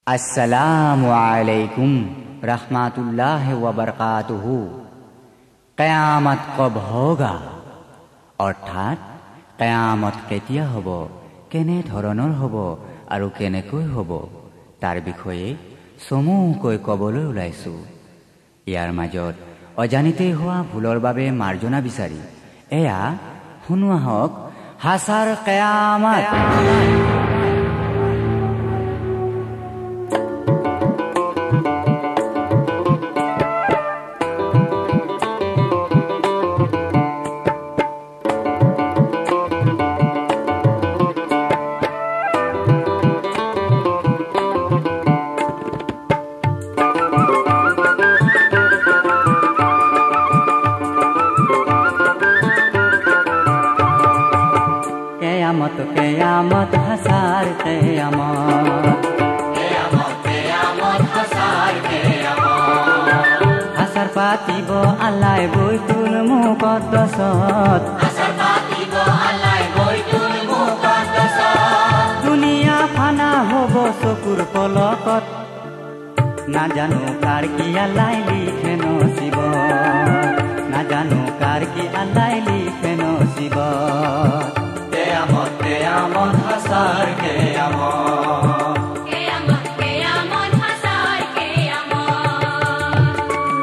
अस्सलामु अलैकुम रहमतुल्लाहि व बरकातुहू। क़यामत कब होगा, অৰ্থাৎ क़यामत কেতিয়া হ'ব, কেনে ধৰণৰ হ'ব আৰু কেনেকৈ হ'ব তাৰ বিষয়ে চমুকৈ ক'বলৈ ওলাইছোঁ। ইয়াৰ মাজত অজানিতে হোৱা ভুলৰ বাবে মাৰ্জনা বিচাৰি এয়া শুনো আহক হাছাৰ क़য়ামত। क़यामत हसार क़यामत, हसार पातिब আল্লাহ বৈতুল মুকদ্দাসত, দুনিয়া ফানা হ'ব চকুৰ পলকত, নাজানো কাৰ কি আল্লাহ লিখে নসিব, নাজানো কাৰ কি আল্লাহ লিখে নসিব। क़यामत क़यामत हसार क़यामत, क़यामत क़यामत हसार क़यामत।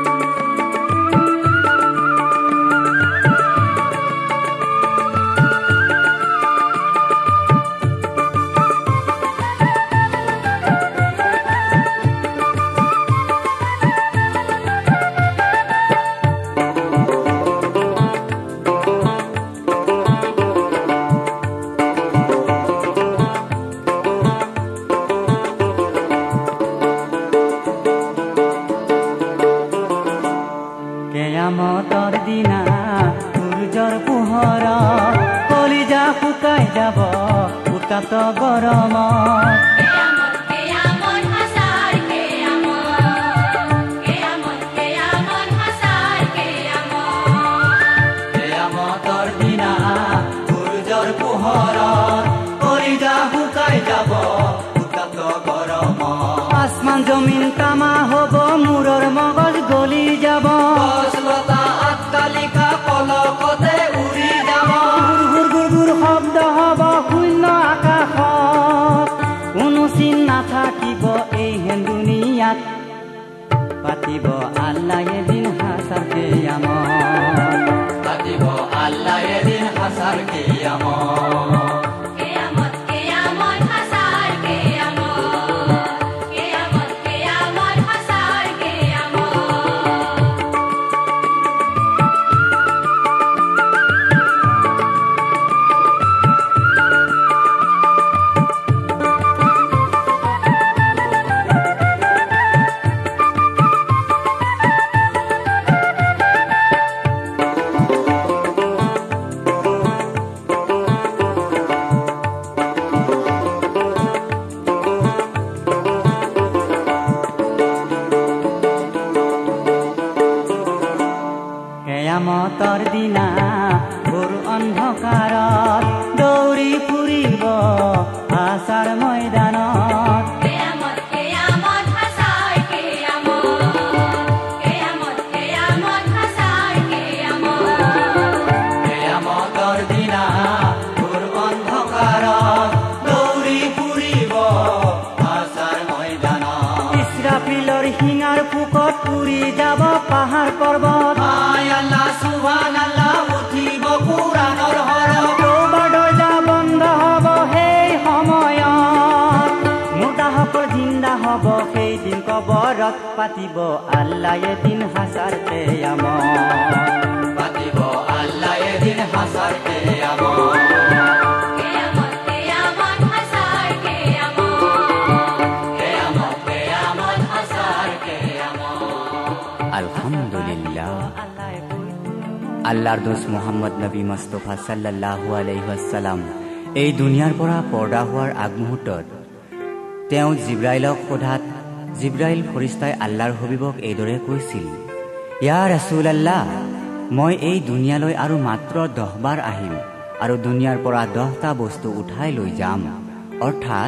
क़यामতৰ দিনা সূৰ্যৰ পোহৰত কলিজা শুকাই যাব উত্তাপ গৰমত। क़यामत क़यामत हसार क़यामत, क़यामत क़यामत हसार क़यामत। क़यामতৰ দিনা সূৰ্যৰ পোহৰত কলিজা শুকাই যাব উত্তাপ গৰমত। আসমান জমিন তামা হ'ব, মূৰৰ মগজ গলি যাব, অট্টালিকা পলকতে উৰি যাব। গুৰ গুৰ গুৰ শব্দ হ'ব শূন্য আকাশত, কোনো চিন নাথাকিব এই হেন দুনিয়াত, পাতিব আল্লাহ এদিন হাছাৰ क़यामत, পাতিব আল্লাহ এদিন হাছাৰ क़यामत। क़यामत क़यामत हसार क़यामत, क़यामत क़यामत हसार क़यामत। क़यामতৰ দিনা ঘোৰ অন্ধকাৰত দৌৰি ফুৰিব হাছাৰ ময়দানত। क़यामत क़यामत हसार क़यामत, क़यामत क़यामत हसार क़यामत। क़यामতৰ দিনা ঘোৰ অন্ধকাৰত দৌৰি ফুৰিব হাছাৰ ময়দানত। ইছৰাফিলৰ শিঙাৰ ফুকত পুৰি যাব পাহাৰ পৰ্বত, আল্লাহ সুবহানাল্লাহ উঠিব কুৰাণৰ হৰফ, তওবাৰ দৰ্জা বন্ধ হ'ব সেই সময়ত, মুৰ্দাসকল জিন্দা হ'ব সেইদিন কবৰত, পাতিব আল্লাহ এদিন হাছাৰ क़यामत, পাতিব আল্লাহ এদিন হাছাৰ क़यामत। क़यामत क़यामत हसार क़यामत, क़यामत क़यामत হাছাৰ क़यामत। আলহামদুলিল্লাহ, আল্লাহৰ দোস্ত মুহাম্মদ নবী মুস্তাফা সাল্লাল্লাহু আলাইহি ওয়াসাল্লাম এই দুনিয়াৰ পৰা পৰ্দা হোৱাৰ আগমুহূৰ্তত তেওঁ জিব্ৰাইলক সোধাত জিব্ৰাইল ফৰিস্তাই আল্লাহৰ হবিবক এইদৰে কৈছিল, ইয়া ৰাছূলুল্লাহ, মই এই দুনিয়ালৈ আৰু মাত্ৰ 10 বাৰ আহিম আৰু দুনিয়াৰ পৰা 10টা বস্তু উঠাই লৈ যাম, অৰ্থাৎ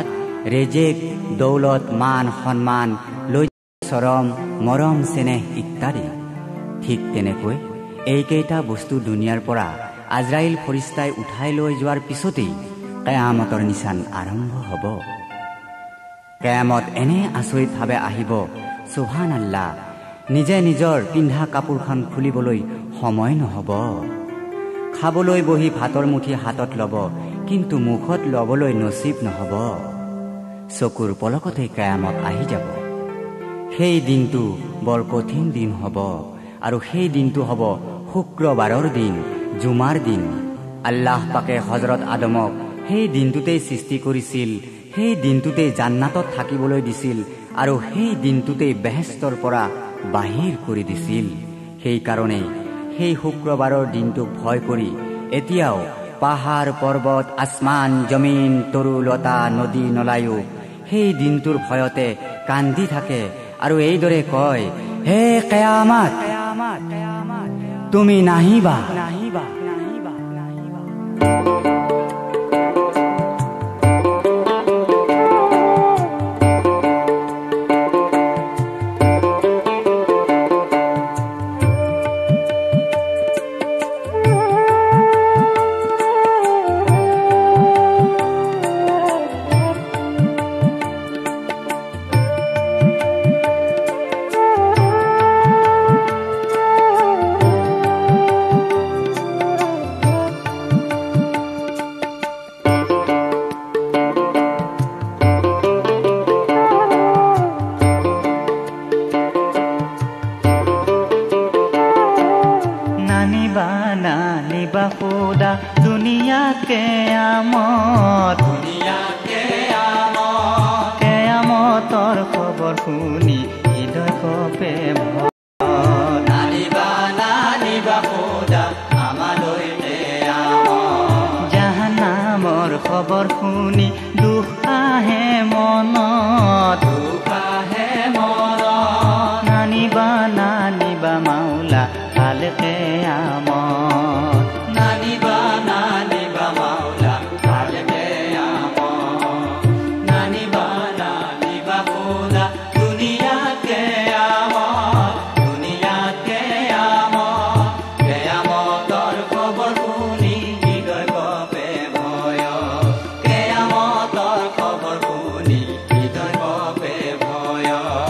ৰেজেক, দৌলত, মান, সন্মান, চৰম, মৰম, চেনেহ ইত্যাদি। ঠিক তেনেকৈ এইকেইটা বস্তু দুনিয়াৰ পৰা আজৰাইল ফৰিস্তাই উঠাই লৈ যোৱাৰ পিছতেই কিয়ামতৰ নিচান আৰম্ভ হ'ব। কিয়ামত এনে আচৰিতভাৱে আহিব, সুবহানাল্লাহ, নিজে নিজৰ পিন্ধা কাপোৰখন খুলিবলৈ সময় নহ'ব। খাবলৈ বহি ভাতৰ মুঠি হাতত ল'ব, কিন্তু মুখত ল'বলৈ নচিব নহ'ব। চকুৰ পলকতে কিয়ামত আহি যাব। সেই দিনটো বৰ কঠিন দিন হ'ব, আৰু সেই দিনটো হ'ব শুক্ৰবাৰৰ দিন, জুমাৰ দিন। আল্লাহ পাকে হজৰত আদমক সেই দিনটোতেই সৃষ্টি কৰিছিল, সেই দিনটোতেই জান্নাতত থাকিবলৈ দিছিল, আৰু সেই দিনটোতেই বেহেস্তৰ পৰা বাহিৰ কৰি দিছিল। সেইকাৰণে সেই শুক্ৰবাৰৰ দিনটোক ভয় কৰি এতিয়াও পাহাৰ, পৰ্বত, আসমান, জমিন, তৰু, লতা, নদী, নলায়ো সেই দিনটোৰ ভয়তে কান্দি থাকে আৰু এইদৰে কয়, হে কিয়ামত, তুমি নাহিবা। কেয়ামতৰ খবৰ শুনি হৃদয় কপে জাহান্নামৰ খবৰ শুনি দুখ আহে মনত, নানিবা নানিবা মাওলা কালে কিয়ামত, নানিবা নানিবা মাওলা কালে কিয়ামত, নানিবা নানিবা খোদা দুনিয়া কিয়ামত, দুনিয়া কিয়ামত, কিয়ামতৰ খবৰ শুনি হৃদয় কপে ভয়, কিয়ামতৰ খবৰ শুনি হৃদয় কপে ভয়।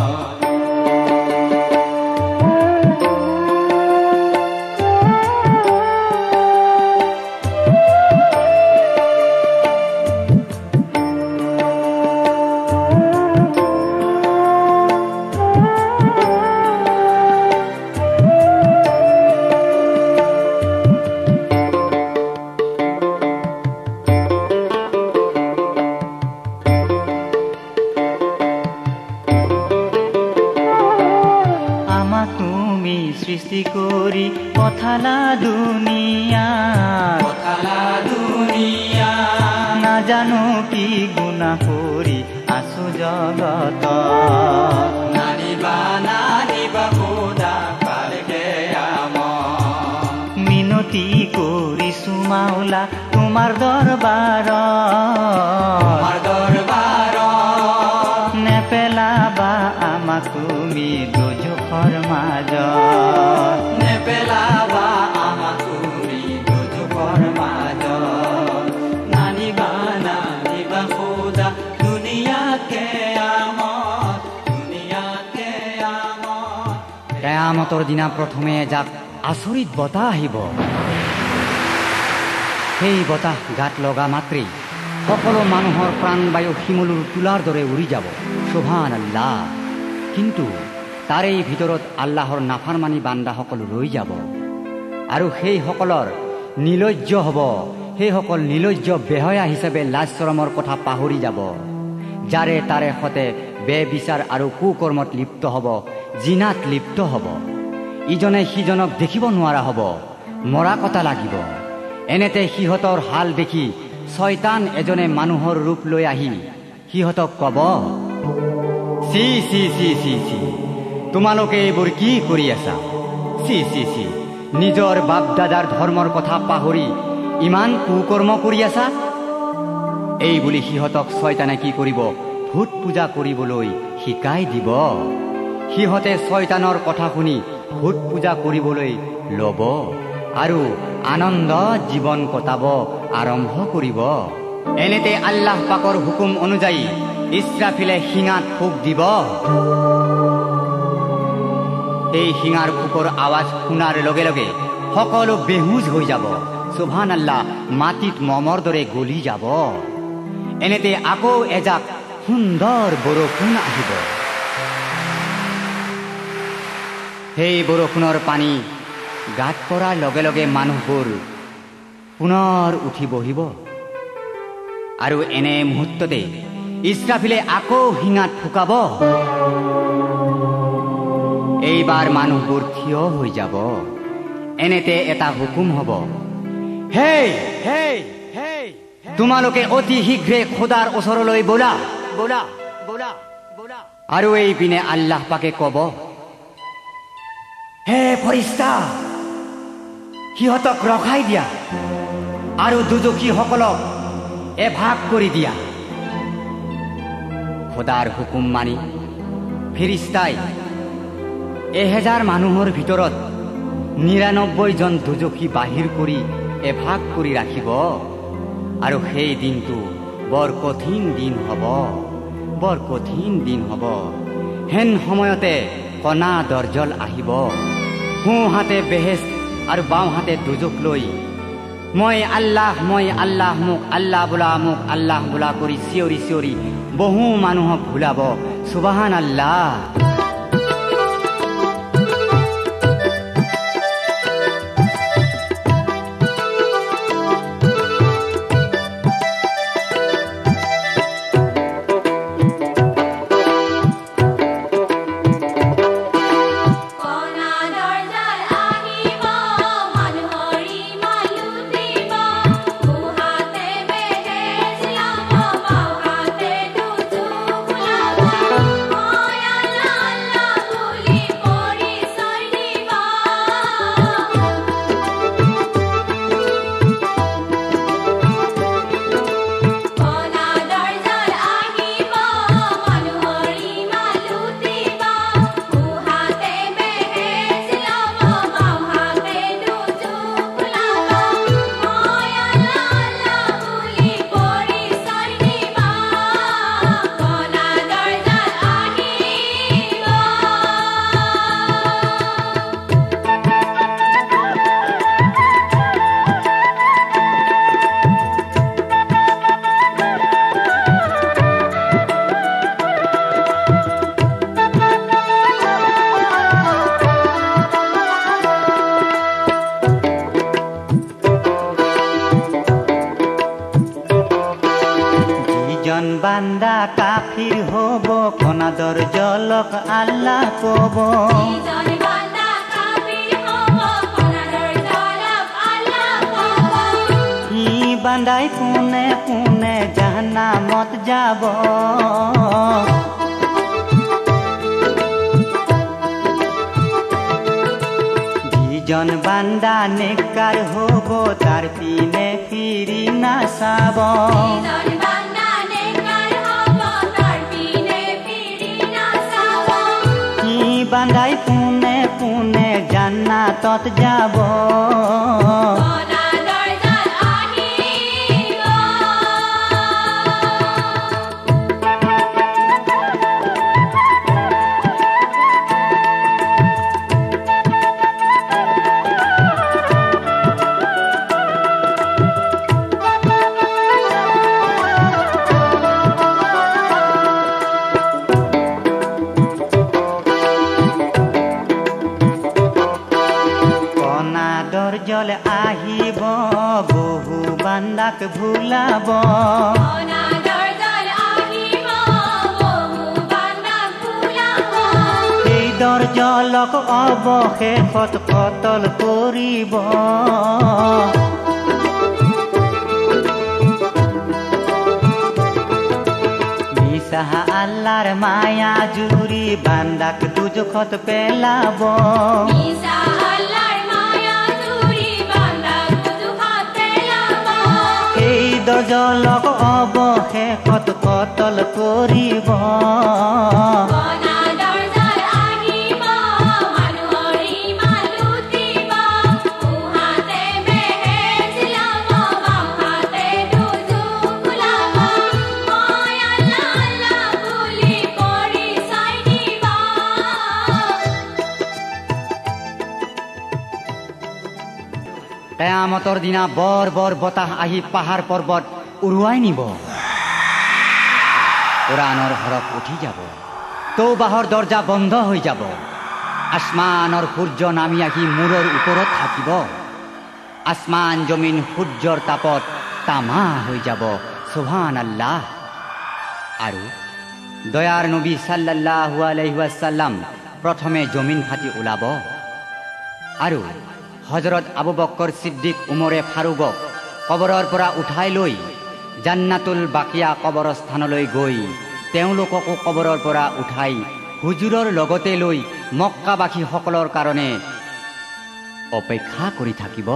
তুমি সৃষ্টি কৰি পঠালা দুনিয়া, নাজানো কি গুনাহ কৰি আছো জগত, নানিবা নানিবা খোদা কালে কিয়ামত, মিনতি কৰিছো মাওলা তোমাৰ দৰবাৰত, নেপেলাবা আমাক তুমি দুজখৰ মাজত, নেপেলাবা আমাক তুমি দুজখৰ মাজত, নানিবা নানিবা খোদা দুনিয়া কিয়ামত, দুনিয়া কিয়ামত। কিয়ামতৰ দিনা প্ৰথমে এজাক আচৰিত বতাহ আহিব। সেই বতাহ গাত লগা মাত্ৰেই সকলো মানুহৰ প্ৰাণবায়ু শিমলুৰ তুলাৰ দৰে উৰি যাব। সুবহানাল্লাহ। কিন্তু তাৰেই ভিতৰত আল্লাহৰ নাফাৰমানি বান্দাসকল ৰৈ যাব, আৰু সেইসকলৰ নিলজ্জ হ'ব। সেইসকল নিলজ্জ বেহয়া হিচাপে লাজ চৰমৰ কথা পাহৰি যাব। যাৰে তাৰে সতে বেবিচাৰ আৰু কুকৰ্মত লিপ্ত হ'ব, জিনাত লিপ্ত হ'ব। ইজনে সিজনক দেখিব নোৱাৰা হ'ব, মৰা কটা লাগিব। এনেতে সিহঁতৰ হাল দেখি শয়তান এজনে মানুহৰ ৰূপ লৈ আহি সিহঁতক কব, চি চি চি চি চি, তোমালোকে এইবোৰ কি কৰি আছা? চি চি চি, নিজৰ বাপ দাদাৰ ধৰ্মৰ কথা পাহৰি ইমান কুকৰ্ম কৰি আছা? এই বুলি সিহঁতক শয়তানে কি কৰিব, ভূত পূজা কৰিবলৈ শিকাই দিব। সিহঁতে শয়তানৰ কথা শুনি ভূত পূজা কৰিবলৈ ল'ব আৰু আনন্দ জীৱন কটাব আৰম্ভ কৰিব। এনেতে আল্লাহ পাকৰ হুকুম অনুযায়ী ইছৰাফিলে শিঙাত ফুক দিব। এই শিঙাৰ ফুকৰ আৱাজ শুনাৰ লগে লগে সকলো বেহুজ হৈ যাব। সুবহানাল্লাহ, মাটিত মমৰ দৰে গলি যাব। এনেতে আকৌ এজাক সুন্দৰ বৰষুণ আহিব। সেই বৰষুণৰ পানী গাত পৰাৰ লগে লগে মানুহবোৰ পুনৰ উঠি বহিব আৰু এনে মুহূৰ্ততে ইছৰাফিলে আকৌ শিঙাত ফুকাব। এইবাৰ মানুহবোৰ থিয় হৈ যাব। এনেতে এটা হুকুম হ'ব, হেই হেই হেই, তোমালোকে অতি শীঘ্ৰে খোদাৰ ওচৰলৈ বলা বলা বলা বলা। আৰু এইপিনে আল্লাহ পাকে ক'ব, হে ফৰিস্তা, সিহঁতক ৰখাই দিয়া আৰু দুজখীসকলক এভাগ কৰি দিয়া। খোদাৰ হুকুম মানি ফেৰিস্তাই 1000 মানুহৰ ভিতৰত 99 জন দুজখী বাহিৰ কৰি এভাগ কৰি ৰাখিব। আৰু সেই দিনটো বৰ কঠিন দিন হ'ব, বৰ কঠিন দিন হ'ব। হেন সময়তে কণা দৰ্জল আহিব, সোঁহাতে বেহেস্ত আৰু বাওঁহাতে দুজখ লৈ মই আল্লাহ মোক আল্লাহ বোলা কৰি চিঞৰি চিঞৰি বহু মানুহক ভুলাব। সুবহানাল্লাহ। বান্দা কাফির হব, কণা দৰ্জলক আল্লাহ কব, ই বান্দাই কোনে কোনে জাহান্নামত যাব। যিজন বান্দা নেককাৰ হব, তাৰ পিনে ফিৰি নাচাব। বান্দাই কোনে কোনে জান্নাতত যাব। দৰ্জল আহিব, বহু বান্দাক ভুলাব। এই দৰ্জলক অৱশেষত কতল কৰিব। মিছাহ আল্লাহৰ মায়া জুৰি বান্দাক দুজখত পেলাব। দৰ্জলক অৱশেষত কতল কৰিব বনা দৰ্জাৰ আহিব মানুহৰ ইমান লুটিব উহাতে বেহেজ লাব বাহাতে দুজুক ওলাব মই আল্লাহ আল্লাহ বুলি পৰিচয় দিব কেয়ামতৰ দিনা বৰ বৰ বতাহ আহি পাহাৰ পৰ্বত উৰুৱাই নিব কোৰাণৰ হৰফ উঠি যাব তৌবাহৰ দৰ্জা বন্ধ হৈ যাব আসমানৰ সূৰ্য নামি আহি মূৰৰ ওপৰত থাকিব আসমান জমিন সূৰ্যৰ তাপত তামা হৈ যাব সুবহানাল্লাহ আৰু দয়াৰ নবী সাল্লাল্লাহু আলাইহি ওয়াসাল্লাম প্ৰথমে জমিন ফাটি ওলাব আৰু হযৰত আবু বক্কৰ সিদ্দিক উমৰে ফাৰুকক কবৰৰ পৰা উঠাই লৈ জান্নাতুল বাকিয়া কবৰস্থানলৈ গৈ তেওঁলোককো কবৰৰ পৰা উঠাই হুজুৰৰ লগতে লৈ মক্কাবাসীসকলৰ কাৰণে অপেক্ষা কৰি থাকিব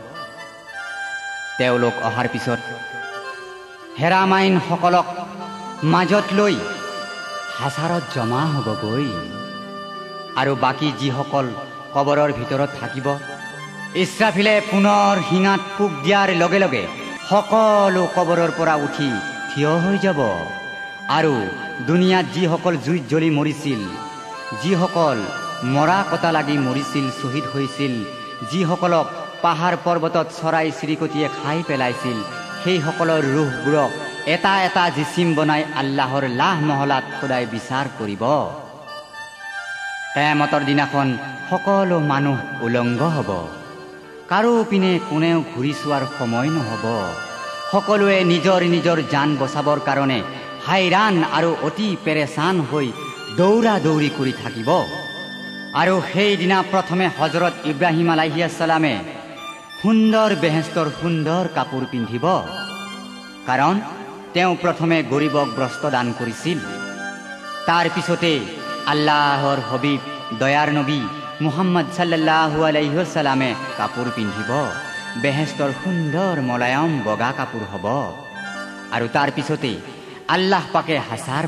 তেওঁলোক অহাৰ পিছত হেৰামাইনসকলক মাজত লৈ হাজাৰত জমা হ'বগৈ আৰু বাকী যিসকল কবৰৰ ভিতৰত থাকিব ইছৰাফিলে পুনৰ শিঙাত ফুক দিয়াৰ লগে লগে সকলো কবৰৰ পৰা উঠি থিয় হৈ যাব আৰু দুনিয়াত যিসকল জুইত জ্বলি মৰিছিল যিসকল মৰা কটা লাগি মৰিছিল শ্বহীদ হৈছিল যিসকলক পাহাৰ পৰ্বতত চৰাই চিৰিকটিয়ে খাই পেলাইছিল সেইসকলৰ ৰুহবোৰক এটা এটা জিচিম বনাই আল্লাহৰ লাহ মহলাত খোদাই বিচাৰ কৰিব কিয়ামতৰ দিনাখন সকলো মানুহ উলংগ হ'ব কাৰো পিনে কোনেও ঘূৰি চোৱাৰ সময় নহ'ব সকলোৱে নিজৰ নিজৰ জান বচাবৰ কাৰণে হাইৰাণ আৰু অতি পেৰেচান হৈ দৌৰা দৌৰি কৰি থাকিব আৰু সেইদিনা প্ৰথমে হযৰত ইব্ৰাহিম আলাইহিছ সালামে সুন্দৰ বেহেস্তৰ সুন্দৰ কাপোৰ পিন্ধিব কাৰণ তেওঁ প্ৰথমে গৰীবক বস্ত্ৰ দান কৰিছিল তাৰ পিছতে আল্লাহৰ হবিব দয়াৰ নবী মুহাম্মদ সাল্লাল্লাহু আলাইহি ওয়াসাল্লামে কাপোৰ পিন্ধিব বেহেস্তৰ সুন্দৰ মলায়ম বগা কাপোৰ হ'ব আৰু তাৰ পিছতে আল্লাহ পাকে হাসাৰ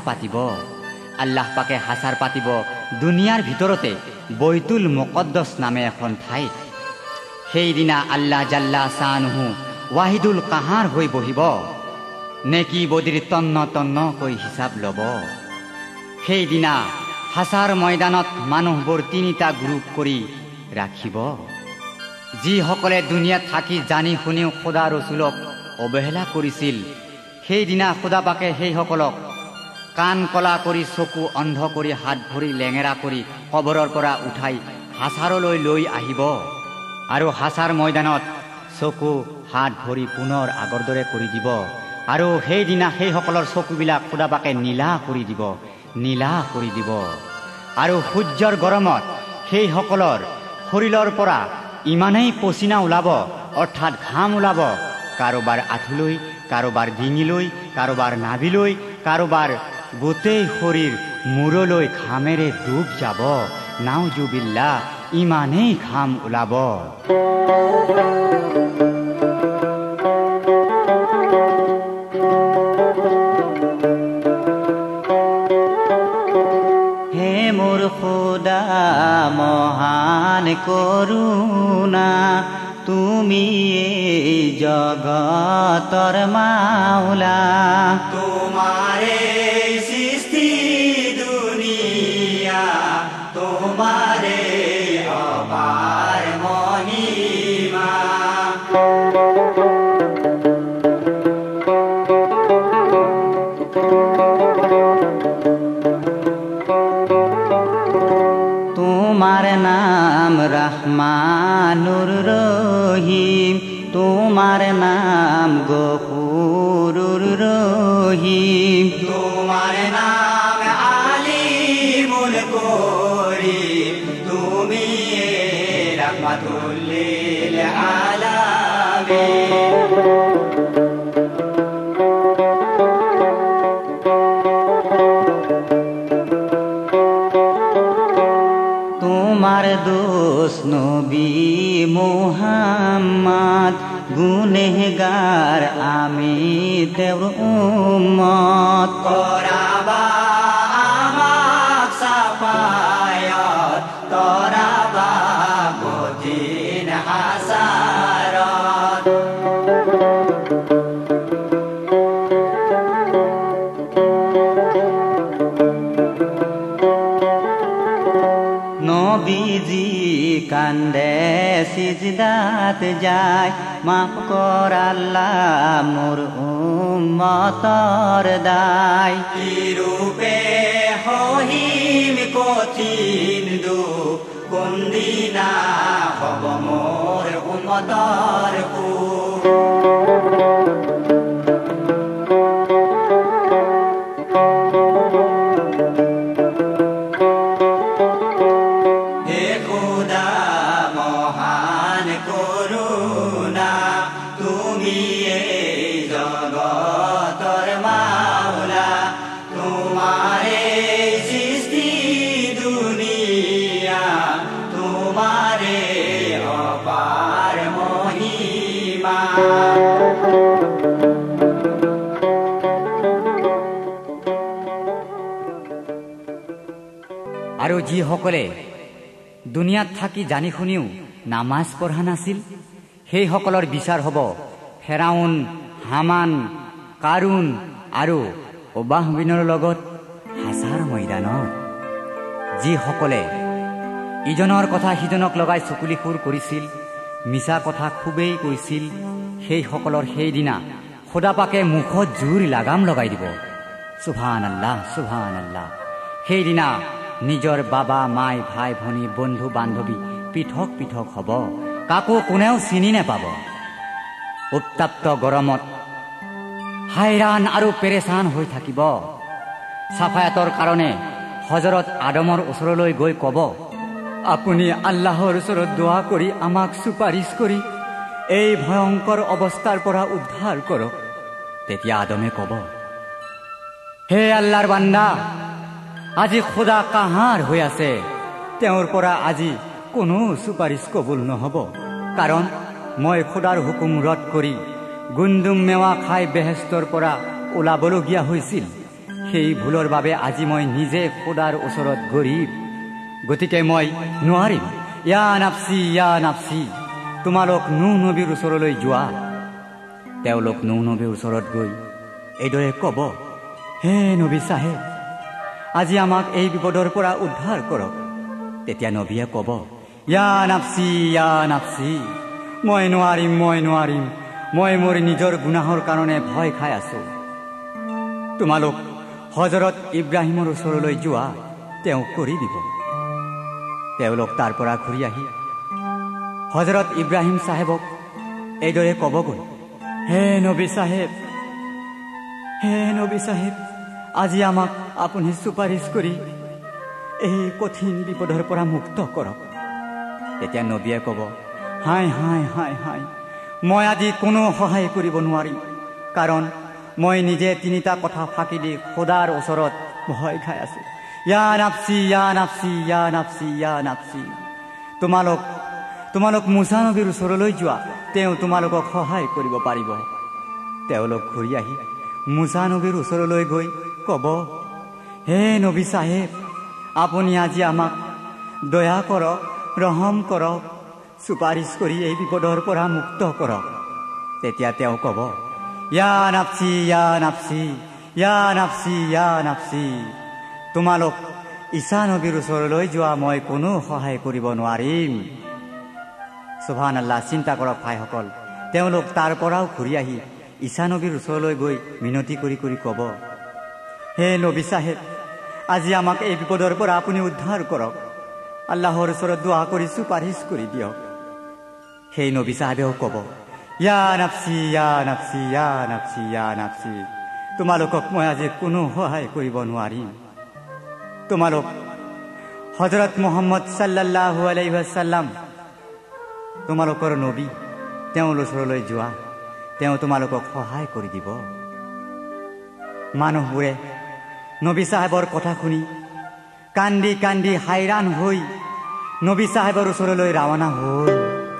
পাতিব দুনিয়াৰ ভিতৰতে বৈতুল মুকদ্দাছ নামে এখন ঠাইত সেইদিনা আল্লাহ জাল্লা শানুহু ৱাহিদুল কাহাৰ হৈ বহিব নেকি বদিৰ তন্ন তন্নকৈ হিচাপ ল'ব সেইদিনা হাসাৰ ময়দানত মানুহবোৰ তিনিটা গ্ৰুপ কৰি ৰাখিব যিসকলে দুনিয়াত থাকি জানি শুনিও খোদা ৰসুলক অৱহেলা কৰিছিল সেইদিনা খোদা পাকে সেইসকলক কাণ কলা কৰি চকু অন্ধ কৰি হাত ভৰি লেঙেৰা কৰি কবৰৰ পৰা উঠাই হাসাৰলৈ লৈ আহিব আৰু হাসাৰ ময়দানত চকু হাত ভৰি পুনৰ আগৰ দৰে কৰি দিব আৰু সেইদিনা সেইসকলৰ চকুবিলাক খোদা পাকে নীলা কৰি দিব আৰু সূৰ্যৰ গৰমত সেইসকলৰ শৰীৰৰ পৰা ইমানেই পচিনা ওলাব অৰ্থাৎ ঘাম ওলাব কাৰোবাৰ আঁঠুলৈ কাৰোবাৰ ডিঙিলৈ কাৰোবাৰ নাভিলৈ কাৰোবাৰ গোটেই শৰীৰ মূৰলৈ ঘামেৰে ডুব যাব নাউজুবিল্লাহ ইমানেই ঘাম ওলাব খোদা মহান করুণা তুমি জগতৰ মাওলা তোমাৰে সৃষ্টি দুনিয়া তোমাৰে অপাৰ মহিমা তোমার নাম রহমানুর রহিম তোমার নাম গফুরুর রহিম তোমার নাম আলিমুল করিম তুমি রহমাতুল লিল আলামিন তোমার আফচোস নবী মুহাম্মদ গুনেহগার আমি তেওঁৰ উম্মত কৰাবা আমাক সাফায়াত তৰাবা কঠিন হাসাৰত নবীজি কান্দে সিজদাত যায় মাফ কৰ আল্লাহ মোৰ উম্মতৰ দায় কিৰূপে সহিম কঠিন দুখ কোনদিনা হ'ব মোৰ উম্মতৰ সুখ আৰু যিসকলে দুনিয়াত থাকি জানি শুনিও নামাজ পঢ়া নাছিল সেইসকলৰ বিচাৰ হ'ব ফেৰাউন হামান কাৰুণ আৰু অবাহবিনৰ লগত হাছাৰ ময়দানত যিসকলে ইজনৰ কথা সিজনক লগাই চকুলি সুৰ কৰিছিল মিছা কথা খুবেই কৈছিল সেইসকলৰ সেইদিনা খোদাপাকে মুখত জোৰ লাগাম লগাই দিব সুবহানাল্লাহ সুবহানাল্লাহ সেইদিনা নিজৰ বাবা মাই ভাই ভনী বন্ধু বান্ধৱী পৃথক পৃথক হ'ব কাকো কোনেও চিনি নাপাব উত্তাপ্ত গৰমত হাইৰাণ আৰু পেৰেচান হৈ থাকিব সাফায়াতৰ কাৰণে হজৰত আদমৰ ওচৰলৈ গৈ ক'ব আপুনি আল্লাহৰ ওচৰত দোৱা কৰি আমাক চুপাৰিশ কৰি এই ভয়ংকৰ অৱস্থাৰ পৰা উদ্ধাৰ কৰক তেতিয়া আদমে ক'ব হে আল্লাহৰ বান্দা আজি খোদা কাহাৰ হৈ আছে তেওঁৰ পৰা আজি কোনো চুপাৰিশ কবুল নহ'ব কাৰণ মই খোদাৰ হুকুম ৰদ কৰি গুন্দুম মেৱা খাই বেহেস্তৰ পৰা ওলাবলগীয়া হৈছিল সেই ভুলৰ বাবে আজি মই নিজে খোদাৰ ওচৰত গৰীব গতিকে মই নোৱাৰিম ইয়া নাফচি তোমালোক নূহ নবীৰ ওচৰলৈ যোৱা তেওঁলোক নূহ নবীৰ ওচৰত গৈ এইদৰে ক'ব হে নবী চাহেব আজি আমাক এই বিপদৰ পৰা উদ্ধাৰ কৰক তেতিয়া নবীয়ে ক'ব ইয়া নাফচি মই নোৱাৰিম মই মোৰ নিজৰ গুনাহৰ কাৰণে ভয় খাই আছো তোমালোক হজৰত ইব্ৰাহিমৰ ওচৰলৈ যোৱা তেওঁ কৰি দিব তেওঁলোক তাৰ পৰা ঘূৰি আহি হজৰত ইব্ৰাহিম চাহেবক এইদৰে ক'বগৈ হে নবী চাহেব আজি আমাক আপুনি চুপাৰিশ কৰি এই কঠিন বিপদৰ পৰা মুক্ত কৰক তেতিয়া নবীয়ে ক'ব হাই মই আজি কোনো সহায় কৰিব নোৱাৰিম কাৰণ মই নিজে তিনিটা কথা ফাঁকি দি খোদাৰ ওচৰত ভয় খাই আছো ইয়া নাফচি তোমালোক মুছা নবীৰ ওচৰলৈ যোৱা তেওঁ তোমালোকক সহায় কৰিব পাৰিব তেওঁলোক ঘূৰি আহি মুছা নবীৰ ওচৰলৈ গৈ ক'ব হে নবী চাহেব আপুনি আজি আমাক দয়া কৰক ৰহম কৰক চুপাৰিশ কৰি এই বিপদৰ পৰা মুক্ত কৰক তেতিয়া তেওঁ ক'ব ইয়া নাফচি তোমালোক ঈসা নবীৰ ওচৰলৈ যোৱা মই কোনো সহায় কৰিব নোৱাৰিম সুবহানাল্লাহ চিন্তা কৰক ভাইসকল তেওঁলোক তাৰ পৰাও ঘূৰি আহি ঈসা নবীৰ ওচৰলৈ গৈ মিনতি কৰি ক'ব হে নবী চাহেব আজি আমাক এই বিপদৰ পৰা আপুনি উদ্ধাৰ কৰক আল্লাহৰ ওচৰত দোৱা কৰি চুপাৰিশ কৰি দিয়ক সেই নবী চাহেবেও ক'ব ইয়া নাফচি তোমালোকক মই আজি কোনো সহায় কৰিব নোৱাৰিম তোমালোক হযৰত মুহাম্মদ সাল্লাল্লাহু আলাইহি ওয়াসাল্লাম তোমালোকৰ নবী তেওঁৰ ওচৰলৈ যোৱা তেওঁ তোমালোকক সহায় কৰি দিব মানুহবোৰে নবী চাহেবৰ কথা শুনি কান্দি হাইৰাণ হৈ নবী চাহেবৰ ওচৰলৈ ৰাওনা হ'ল।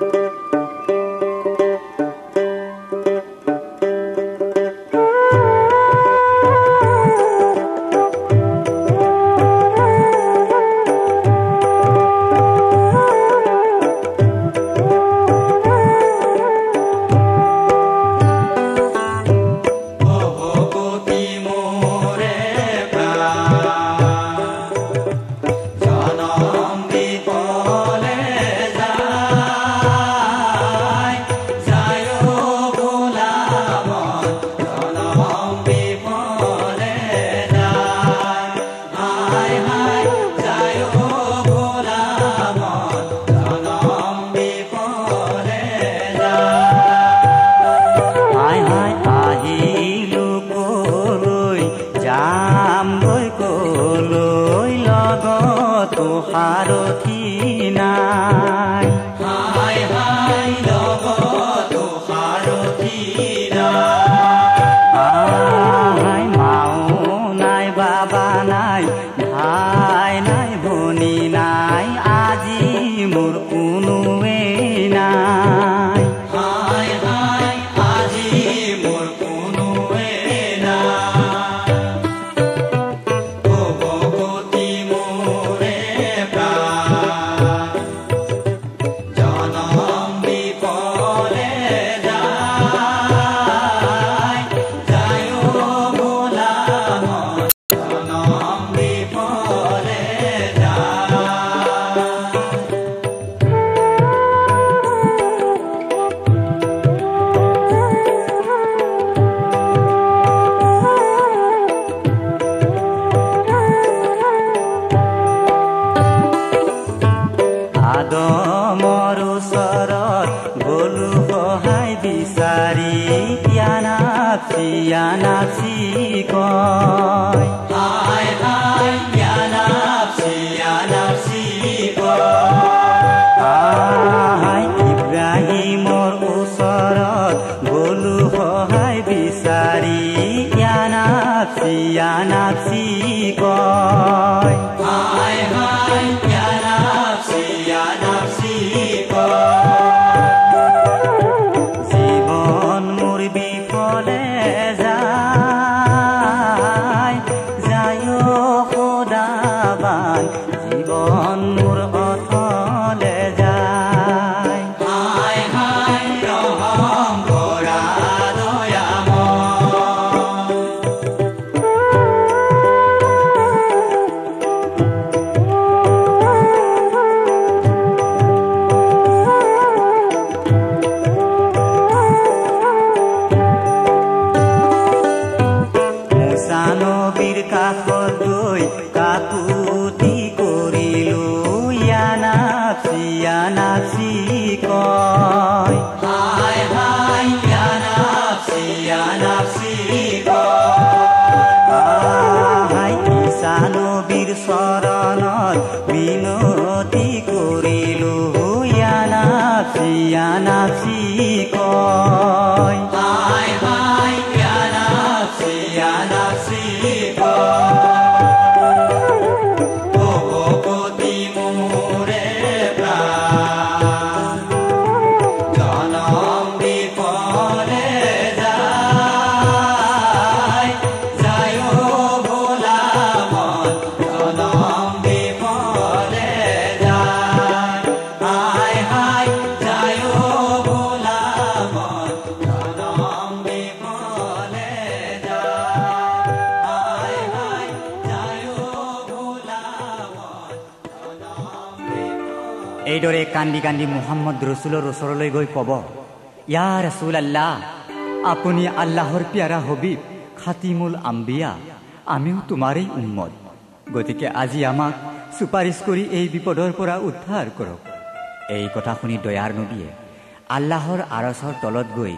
এইদৰে কান্দি কান্দি মুহাম্মদ ৰসুলৰ ওচৰলৈ গৈ ক'ব, ইয়া ৰসুল আল্লাহ, আপুনি আল্লাহৰ প্যাৰা হবিব খাতিমুল আম্বিয়া, আমিও তোমাৰেই উম্মত। গতিকে আজি আমাক চুপাৰিশ কৰি এই বিপদৰ পৰা উদ্ধাৰ কৰক। এই কথা শুনি দয়াৰ নবীয়ে আল্লাহৰ আৰচৰ তলত গৈ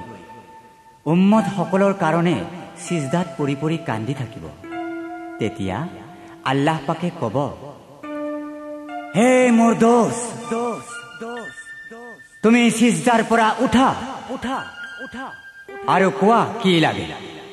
উম্মত সকলৰ কাৰণে সিজদাত পৰি পৰি কান্দি থাকিব। তেতিয়া আল্লাহ পাকে ক'ব, হে মোৰ দোস্ত, তুমি সিজদাৰ পৰা উঠা উঠা উঠা আৰু কোৱা কি লাগে।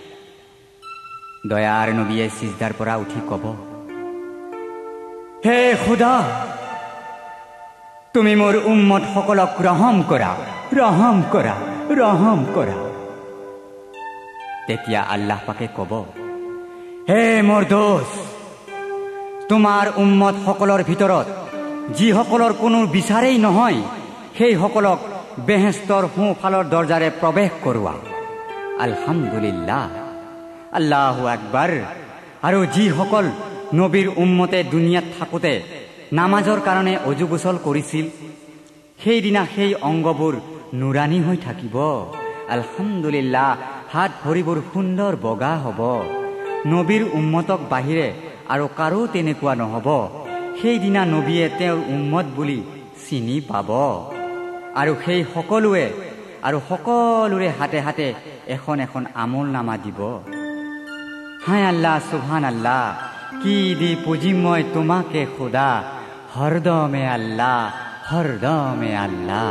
দয়াৰ নবীয়ে সিজদাৰ পৰা উঠি ক'ব, হে খুদা, তুমি মোৰ উম্মত সকলক ৰহম কৰা, ৰহম কৰা, ৰহম কৰা। তেতিয়া আল্লাহ পাকে ক'ব, হে মোৰ দোষ, তোমাৰ উম্মত সকলৰ ভিতৰত যিসকলৰ কোনো বিচাৰেই নহয়, সেইসকলক বেহেস্তৰ সোঁফালৰ দৰজাৰে প্ৰৱেশ কৰোৱা। আলহামদুলিল্লাহ, আল্লাহু আকবাৰ। আৰু যিসকল নবীৰ উম্মতে দুনিয়াত থাকোঁতে নামাজৰ কাৰণে অজু গোচল কৰিছিল, সেইদিনা সেই অংগবোৰ নুৰানী হৈ থাকিব। আলহামদুলিল্লাহ, হাত ভৰিবোৰ সুন্দৰ বগা হ'ব। নবীৰ উম্মতক বাহিৰে আৰু কাৰো তেনেকুৱা নহ'ব। সেইদিনা নবীয়ে তেওঁৰ উম্মত বুলি চিনি পাব। আৰু সেই সকলোৰে হাতে হাতে এখন এখন আমল নামা দিব। হায় আল্লাহ, সুবহান আল্লাহ, কি দি পুজিম মই তোমাকে খুদা, হৰদমে আল্লাহ, হৰদমে আল্লাহ।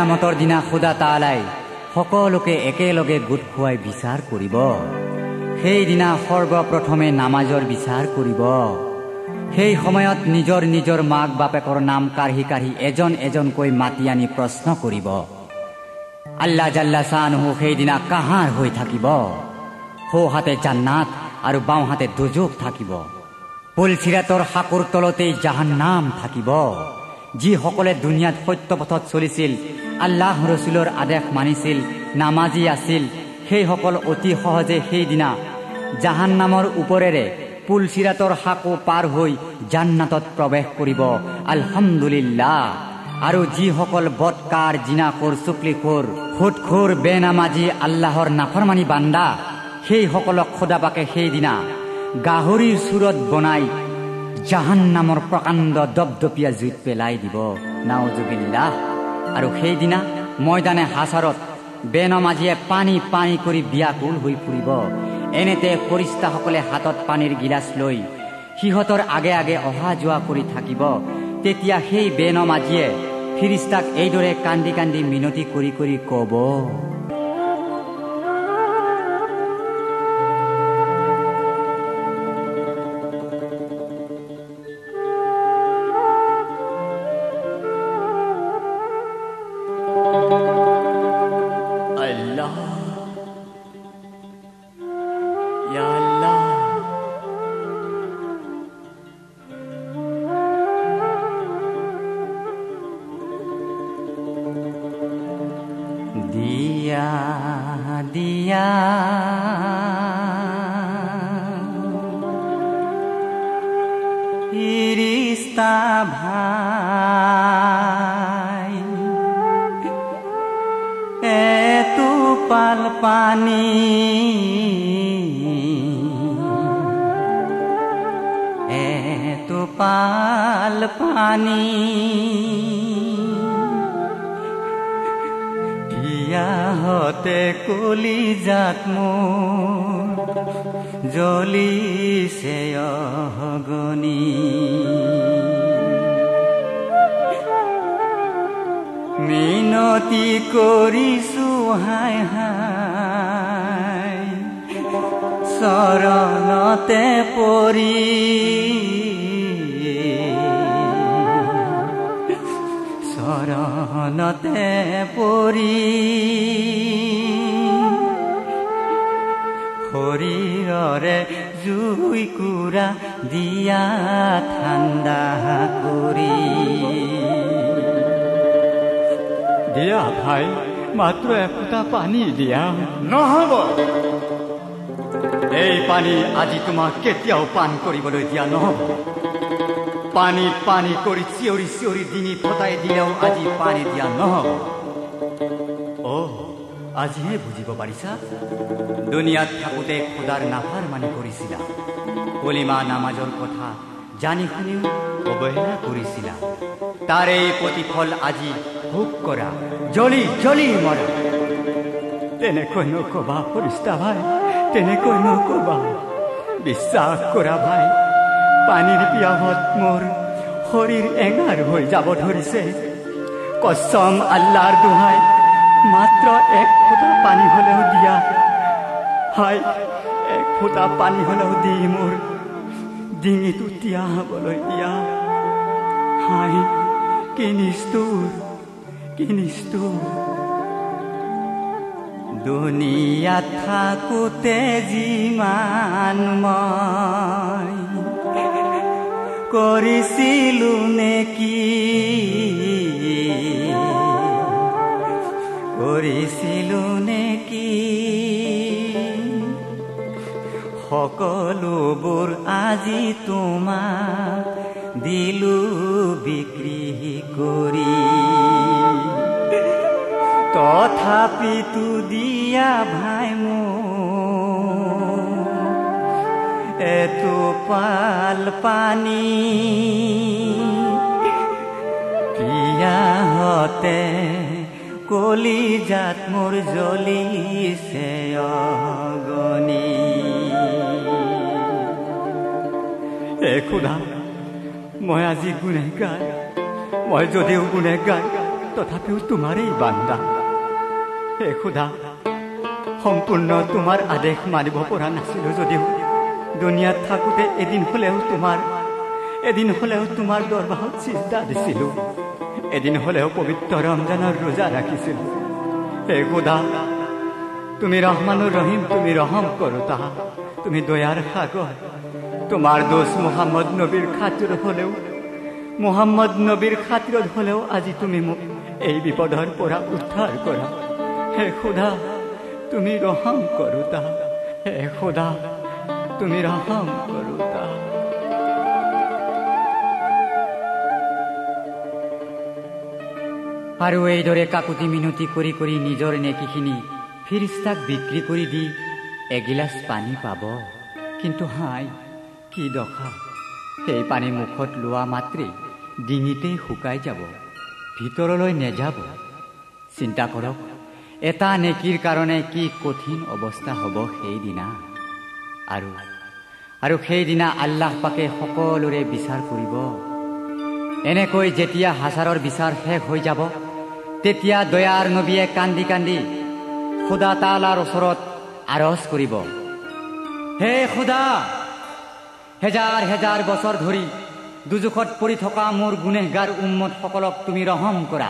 কিয়ামতৰ দিনা খুদা তাআলাই সকলোকে একেলগে গোট খুৱাই বিচাৰ কৰিব। সেইদিনা সৰ্বপ্ৰথমে নামাজৰ বিচাৰ কৰিব। সেই সময়ত নিজৰ নিজৰ মাক বাপেকৰ নাম কাঢ়ি কাঢ়ি এজন এজনকৈ মাতি আনি প্ৰশ্ন কৰিব। আল্লাহ জাল্লা শানুহু সেইদিনা কাহাৰ হৈ থাকিব। সোঁহাতে জান্নাত আৰু বাওঁহাতে দোজখ থাকিব। পুলচিৰাতৰ সাঁকোৰ তলতেই জাহান্নাম থাকিব। যিসকলে দুনিয়াত সত্য পথত চলিছিল, আল্লাহ ৰছুলৰ আদেশ মানিছিল, নামাজী আছিল, সেইসকল অতি সহজে সেইদিনা জাহান্নামৰ ওপৰেৰে পুলচিৰাতৰ সাঁকো পাৰ হৈ জান্নাতত প্ৰৱেশ কৰিব। আলহামদুলিল্লাহ। আৰু যিসকল বদকাৰ, জিনাখোৰ, চুকলিখোৰ, সুদখোৰ, বেনামাজী, আল্লাহৰ নাফৰমানি বান্দা, সেইসকলক খোদাপাকে সেইদিনা গাহৰিৰ চুৰত বনাই জাহান্নামৰ প্ৰকাণ্ড দপদপীয়া জুইত পেলাই দিব। নাউজুবিল্লাহ। আৰু সেইদিনা ময়দানে হাছাৰত বেনামাজীয়ে পানী পানী কৰি ব্যাকুল হৈ ফুৰিব। এনেতে ফৰিস্তাসকলে হাতত পানীৰ গিলাচ লৈ সিহঁতৰ আগে আগে অহা যোৱা কৰি থাকিব। তেতিয়া সেই বেনামাজীয়ে ফিৰিস্তাক এইদৰে কান্দি কান্দি মিনতি কৰি কৰি ক'ব, দিয়া দিয়া ফিরিস্তা ভাই, এতু পাল পানি এতু পাল পানি হতে কলিজাত মোৰ জ্বলিছে অগনি। মিনতি কৰিছো হাই হাই চৰণতে পৰি, চৰণতে পৰি শৰীৰৰে জুই কুৰা দিয়া ঠাণ্ডা কৰি। দিয়া ভাই, মাত্ৰ এফোঁটা পানী দিয়া। নহ'ব, এই পানী আজি তোমাক কেতিয়াও পান কৰিবলৈ দিয়া নহ'ব। পানী পানী কৰি চিঞৰি চিঞৰি ডিঙি ফটাই দিলেও আজি পানী দিয়া নহ'ব। আজিহে বুজিব পাৰিছা, দুনিয়াত থাকোঁতে খোদাৰ নাফৰমানি কৰিছিলা, কলিমা নামাজৰ কথা জানি শুনিও অৱহেলা কৰিছিলা। তাৰে প্ৰতিফল আজি ভোগ কৰা, জ্বলি জ্বলি মৰা। তেনেকৈ নকবা ফৰিস্তা ভাই, তেনেকৈ নকবা। বিশ্বাস কৰা ভাই, পানীৰ পিয়াহত মোৰ শৰীৰ এঙাৰ হৈ যাব ধৰিছে। কসম আল্লাহৰ দোহাই, মাত্ৰ এক ফোঁটা পানী হলেও দিয়া। হাই, এক ফোঁটা পানী হলেও দি মোৰ ডিঙিটো তিয়াহ হবলৈ দিয়া। হাই, কি নিষ্ঠুৰ, কি নিষ্ঠুৰ। দুনিয়াত থাকোঁতে যিমান মই কৰিছিলো নেকি, কৰিছিলো নেকি, সকলোবোৰ আজি তোমাক দিলো বিক্ৰী কৰি। তথাপিতো দিয়া ভাই মোৰ এটোপাল পানী, পিয়াহতে কলিজাত মোৰ জ্বলিছে অগনি। এ খোদা, মই আজি গুনেহগাৰ, মই যদিও গুনেহগাৰ, তথাপিও তোমাৰেই বান্দা। হে খোদা, সম্পূৰ্ণ তোমাৰ আদেশ মানিব পৰা নাছিলো যদিও দুনিয়াত থাকোঁতে এদিন হলেও তোমাৰ দৰবাৰত চিজদা দিছিলো, এদিন হলেও পবিত্ৰ ৰমজানৰ ৰোজা ৰাখিছিলো। হে খোদা, তুমি ৰহমানুৰ ৰহিম, তুমি ৰহম কৰোতা, তুমি দয়াৰ সাগৰ। তোমাৰ দোষ মুহাম্মদ নবীৰ খাতিৰত হলেও আজি তুমি মোক এই বিপদৰ পৰা উদ্ধাৰ কৰা। হে খোদা, তুমি ৰহম কৰোতা, হে খোদা, তুমি ৰহম কৰোতা। আৰু এইদৰে কাকুতি মিনতি কৰি কৰি নিজৰ নেকিখিনি ফিৰিস্তাক বিক্ৰী কৰি দি এগিলাচ পানী পাব। কিন্তু হাই, কি দশা! সেই পানী মুখত লোৱা মাত্ৰেই ডিঙিতেই শুকাই যাব, ভিতৰলৈ নেযাব। চিন্তা কৰক, এটা নেকিৰ কাৰণে কি কঠিন অৱস্থা হ'ব সেইদিনা। আৰু সেইদিনা আল্লাহ পাকে সকলোৰে বিচাৰ কৰিব। এনেকৈ যেতিয়া হাজাৰৰ বিচাৰ শেষ হৈ যাব, তেতিয়া দয়াৰ নবীয়ে কান্দি কান্দি খোদা তাআলাৰ ওচৰত আৰজ কৰিব, হে খোদা, হেজাৰ হেজাৰ বছৰ ধৰি দুজুখত পৰি থকা মোৰ গুনেহগাৰ উম্মতসকলক তুমি ৰহম কৰা,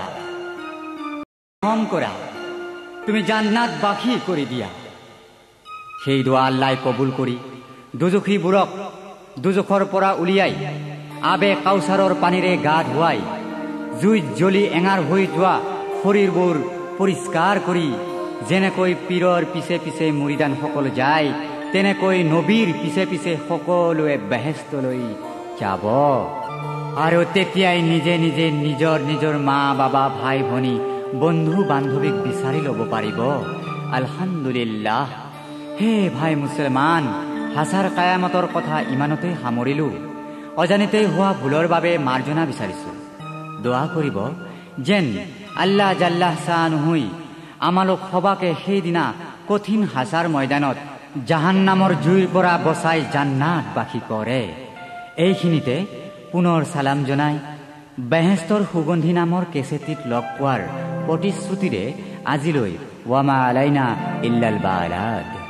তুমি জান্নাত বাসী কৰি দিয়া। সেই দোৱা আল্লাই কবুল কৰি দুজুখীবোৰক দুজুখৰ পৰা উলিয়াই আবে কাউচাৰৰ পানীৰে গা ধুৱাই জুইত জ্বলি এঙাৰ হৈ যোৱা শৰীৰবোৰ পৰিষ্কাৰ কৰি যেনেকৈ পীৰৰ পিছে পিছে মুৰিদানসকল যায়, তেনেকৈ নবীৰ পিছে পিছে সকলোৱে বেহেস্তলৈ যাব। আৰু তেতিয়াই নিজে নিজে নিজৰ নিজৰ মা বাবা ভাই ভনী বন্ধু বান্ধৱীক বিচাৰি ল'ব পাৰিব। আলহামদুলিল্লাহ। হে ভাই মুছলমান, হাছাৰ কায়ামতৰ কথা ইমানতেই সামৰিলো। অজানিতেই হোৱা ভুলৰ বাবে মাৰ্জনা বিচাৰিছো। দোৱা কৰিব যেন আল্লাহ জাল্লাহ শানুহুই আমালোক সবাকে সেইদিনা কঠিন হাছাৰ ময়দানত জাহান্নামৰ জুইৰ পৰা বচাই জান্নাত বাসী কৰে। এইখিনিতে পুনৰ সালাম জনাই বেহেস্তৰ সুগন্ধি নামৰ কেছেটিত লগ পোৱাৰ প্ৰতিশ্ৰুতিৰে আজিলৈ ৱামা আলাইনা ইল্লাল বালাগ।